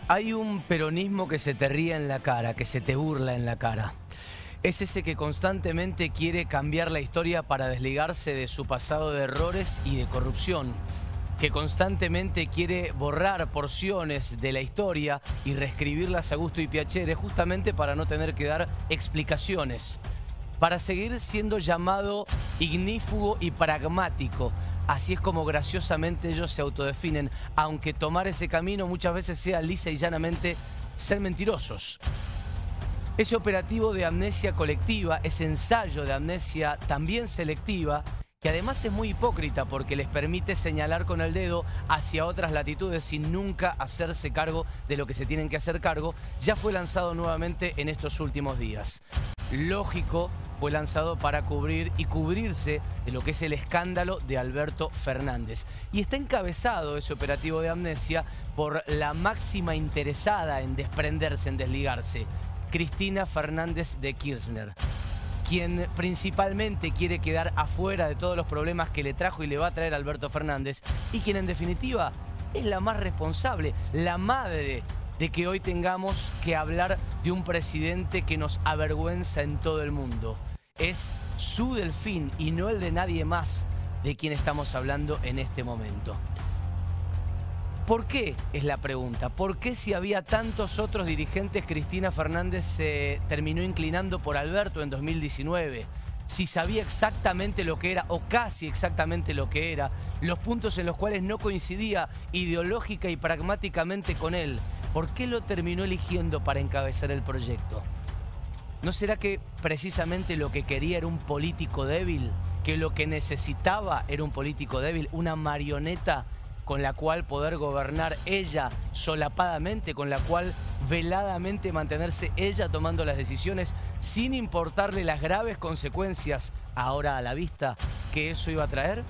Hay un peronismo que se te ríe en la cara, que se te burla en la cara. Es ese que constantemente quiere cambiar la historia para desligarse de su pasado de errores y de corrupción, que constantemente quiere borrar porciones de la historia y reescribirlas a gusto y piacere, justamente para no tener que dar explicaciones, para seguir siendo llamado ignífugo y pragmático. Así es como graciosamente ellos se autodefinen, aunque tomar ese camino muchas veces sea lisa y llanamente ser mentirosos. Ese operativo de amnesia colectiva, ese ensayo de amnesia también selectiva, que además es muy hipócrita porque les permite señalar con el dedo hacia otras latitudes sin nunca hacerse cargo de lo que se tienen que hacer cargo, ya fue lanzado nuevamente en estos últimos días. Lógico, fue lanzado para cubrir y cubrirse de lo que es el escándalo de Alberto Fernández. Y está encabezado ese operativo de amnesia por la máxima interesada en desprenderse, en desligarse, Cristina Fernández de Kirchner, quien principalmente quiere quedar afuera de todos los problemas que le trajo y le va a traer Alberto Fernández, y quien en definitiva es la más responsable, la madre de que hoy tengamos que hablar de un presidente que nos avergüenza en todo el mundo. Es su delfín y no el de nadie más de quien estamos hablando en este momento. ¿Por qué? Es la pregunta. ¿Por qué, si había tantos otros dirigentes, Cristina Fernández se terminó inclinando por Alberto en 2019? Si sabía exactamente lo que era, o casi exactamente lo que era, los puntos en los cuales no coincidía ideológica y pragmáticamente con él, ¿por qué lo terminó eligiendo para encabezar el proyecto? ¿No será que precisamente lo que quería era un político débil? ¿Que lo que necesitaba era un político débil? ¿Una marioneta con la cual poder gobernar ella solapadamente, con la cual veladamente mantenerse ella tomando las decisiones sin importarle las graves consecuencias ahora a la vista que eso iba a traer?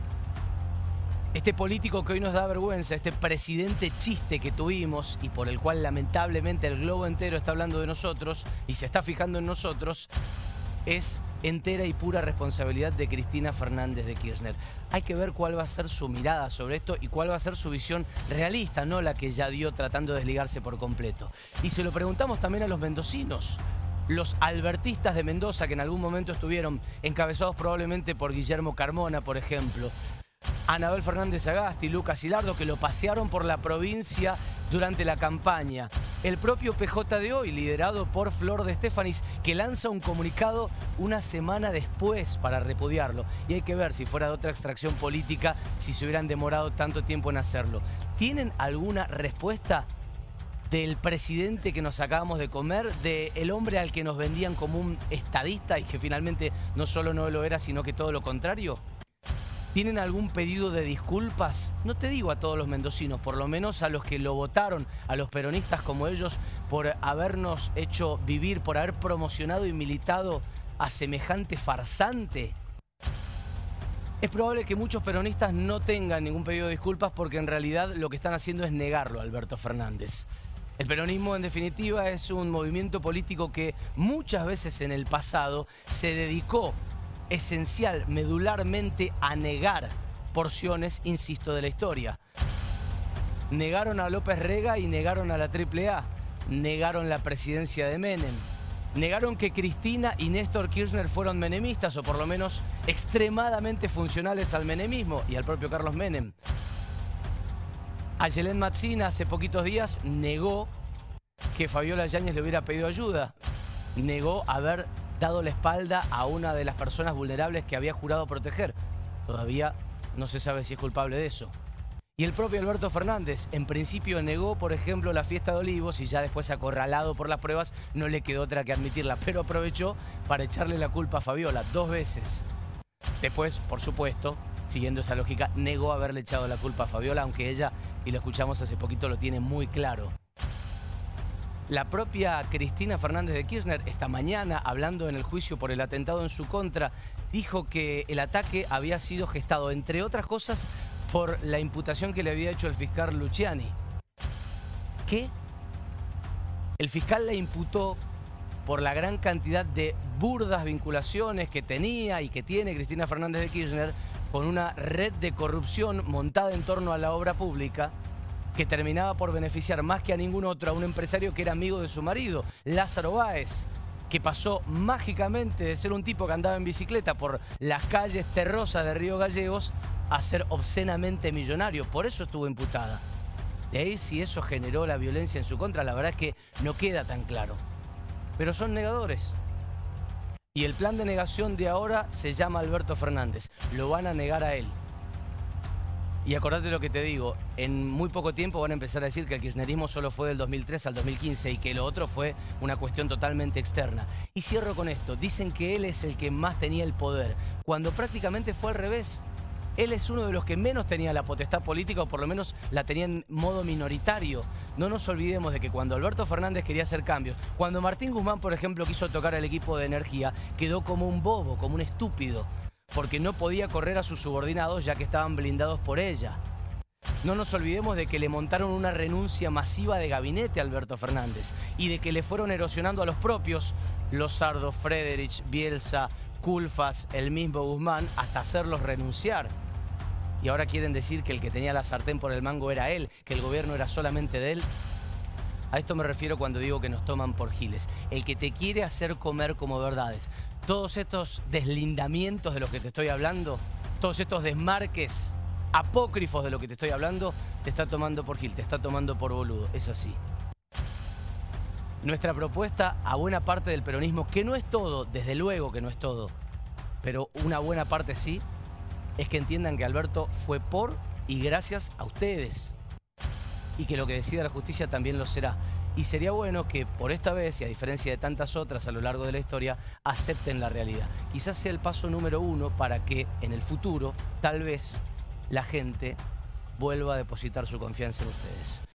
Este político que hoy nos da vergüenza, este presidente chiste que tuvimos y por el cual lamentablemente el globo entero está hablando de nosotros y se está fijando en nosotros, es entera y pura responsabilidad de Cristina Fernández de Kirchner. Hay que ver cuál va a ser su mirada sobre esto y cuál va a ser su visión realista, no la que ya dio tratando de desligarse por completo. Y se lo preguntamos también a los mendocinos, los albertistas de Mendoza, que en algún momento estuvieron encabezados probablemente por Guillermo Carmona, por ejemplo, Anabel Fernández Agasti, Lucas Hilardo, que lo pasearon por la provincia durante la campaña. El propio PJ de hoy, liderado por Flor de Estéfanis, que lanza un comunicado una semana después para repudiarlo. Y hay que ver, si fuera de otra extracción política, si se hubieran demorado tanto tiempo en hacerlo. ¿Tienen alguna respuesta del presidente que nos acabamos de comer, del hombre al que nos vendían como un estadista y que finalmente no solo no lo era, sino que todo lo contrario? ¿Tienen algún pedido de disculpas? No te digo a todos los mendocinos, por lo menos a los que lo votaron, a los peronistas como ellos, por habernos hecho vivir, por haber promocionado y militado a semejante farsante. Es probable que muchos peronistas no tengan ningún pedido de disculpas porque en realidad lo que están haciendo es negarlo a Alberto Fernández. El peronismo, en definitiva, es un movimiento político que muchas veces en el pasado se dedicó esencial, medularmente, a negar porciones, insisto, de la historia. Negaron a López Rega y negaron a la AAA, negaron la presidencia de Menem, negaron que Cristina y Néstor Kirchner fueron menemistas, o por lo menos extremadamente funcionales al menemismo y al propio Carlos Menem. Ayelen Matzina hace poquitos días negó que Fabiola Yáñez le hubiera pedido ayuda, negó haber dado la espalda a una de las personas vulnerables que había jurado proteger. Todavía no se sabe si es culpable de eso. Y el propio Alberto Fernández, en principio negó, por ejemplo, la fiesta de Olivos y ya después, acorralado por las pruebas, no le quedó otra que admitirla, pero aprovechó para echarle la culpa a Fabiola 2 veces. Después, por supuesto, siguiendo esa lógica, negó haberle echado la culpa a Fabiola, aunque ella, y lo escuchamos hace poquito, lo tiene muy claro. La propia Cristina Fernández de Kirchner, esta mañana, hablando en el juicio por el atentado en su contra, dijo que el ataque había sido gestado, entre otras cosas, por la imputación que le había hecho el fiscal Luciani. ¿Qué? El fiscal le imputó por la gran cantidad de burdas vinculaciones que tenía y que tiene Cristina Fernández de Kirchner con una red de corrupción montada en torno a la obra pública, que terminaba por beneficiar más que a ningún otro a un empresario que era amigo de su marido, Lázaro Báez, que pasó mágicamente de ser un tipo que andaba en bicicleta por las calles terrosas de Río Gallegos a ser obscenamente millonario. Por eso estuvo imputada. De ahí, si eso generó la violencia en su contra, la verdad es que no queda tan claro. Pero son negadores. Y el plan de negación de ahora se llama Alberto Fernández. Lo van a negar a él. Y acordate lo que te digo, en muy poco tiempo van a empezar a decir que el kirchnerismo solo fue del 2003 al 2015 y que lo otro fue una cuestión totalmente externa. Y cierro con esto, dicen que él es el que más tenía el poder, cuando prácticamente fue al revés. Él es uno de los que menos tenía la potestad política, o por lo menos la tenía en modo minoritario. No nos olvidemos de que cuando Alberto Fernández quería hacer cambios, cuando Martín Guzmán, por ejemplo, quiso tocar al equipo de energía, quedó como un bobo, como un estúpido, porque no podía correr a sus subordinados ya que estaban blindados por ella. No nos olvidemos de que le montaron una renuncia masiva de gabinete a Alberto Fernández y de que le fueron erosionando a los propios, Lozardo, Friedrich, Bielsa, Culfas, el mismo Guzmán, hasta hacerlos renunciar. Y ahora quieren decir que el que tenía la sartén por el mango era él, que el gobierno era solamente de él. A esto me refiero cuando digo que nos toman por giles. El que te quiere hacer comer como verdades. Todos estos deslindamientos de los que te estoy hablando, todos estos desmarques apócrifos de lo que te estoy hablando, te está tomando por gil, te está tomando por boludo. Es así. Nuestra propuesta a buena parte del peronismo, que no es todo, desde luego que no es todo, pero una buena parte sí, es que entiendan que Alberto fue por y gracias a ustedes. Y que lo que decida la justicia también lo será. Y sería bueno que por esta vez, y a diferencia de tantas otras a lo largo de la historia, acepten la realidad. Quizás sea el paso número 1 para que en el futuro, tal vez, la gente vuelva a depositar su confianza en ustedes.